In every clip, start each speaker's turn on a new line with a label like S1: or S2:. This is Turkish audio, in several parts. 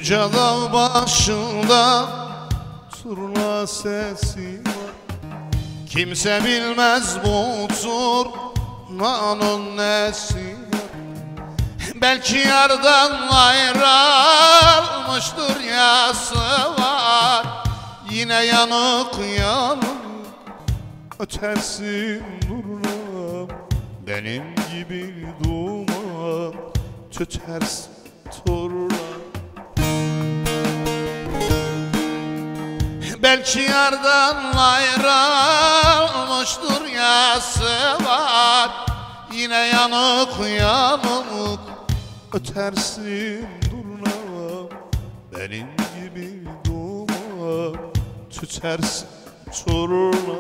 S1: Yüce dağ başında turna sesi var. Kimse bilmez bu turnanın nesi var. Belki yardan ayrılmıştır yası var. Yine yanık yanık ötersin durna, benim gibi duman tütersin turna. Belki yardan ayrılmıştır yası var. Yine yanık yanık ötersin durna, benim gibi duman tütersin turna.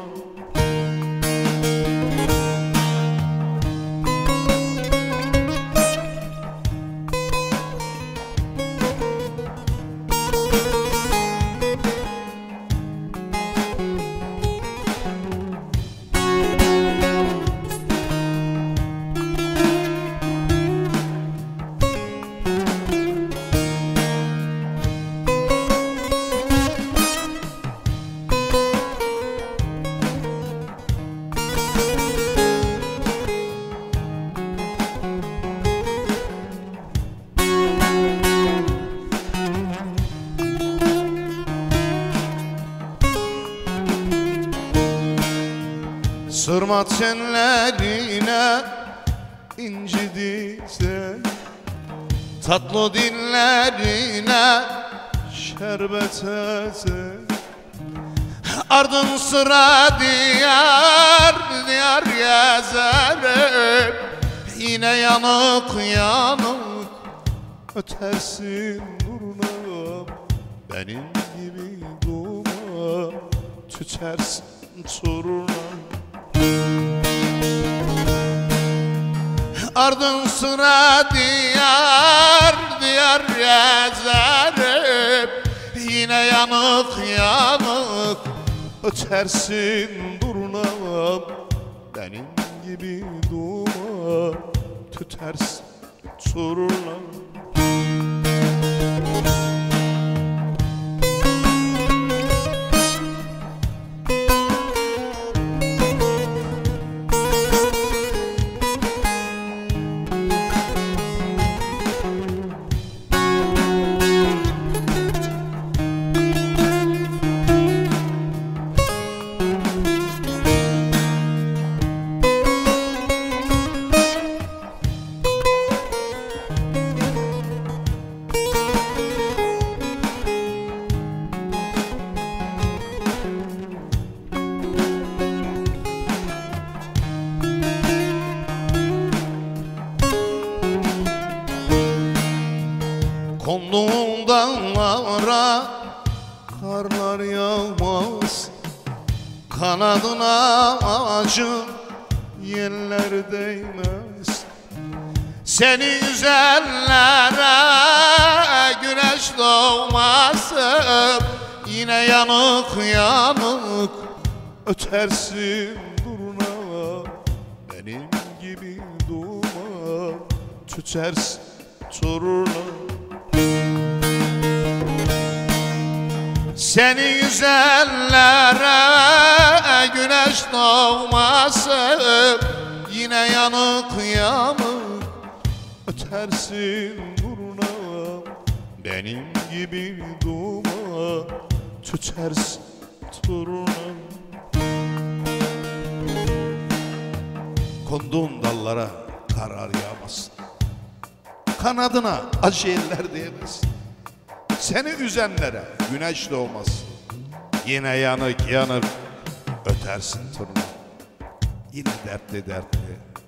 S1: Sırma tenlerine inci dizen, tatlı dillerine şerbet ezen. Ardın sıra diyar diyar gezerim. Yine yanık yanık ötersin durna, benim gibi duman tütersin turna. Ardın sıra diyar diyar gezerim. Yine yanık yanık ötersin durna, benim gibi duman tütersin turna. Konduğum dağlara karlar yağmaz, kanadına acı yeller değmez. Seni üzenlere güneş doğmasın. Yine yanık yanık ötersin durna, benim gibi duman tütersin turna. Seni yüzenlere güneş doğmasın. Yine yanık yanık ötersin durna, benim gibi duman tütersin turna. Konduğun dallara karar yağmasın, kanadına acı eller değmesin. Seni üzenlere güneş doğmaz. Yine yanık yanık ötersin turna. Yine dertli dertli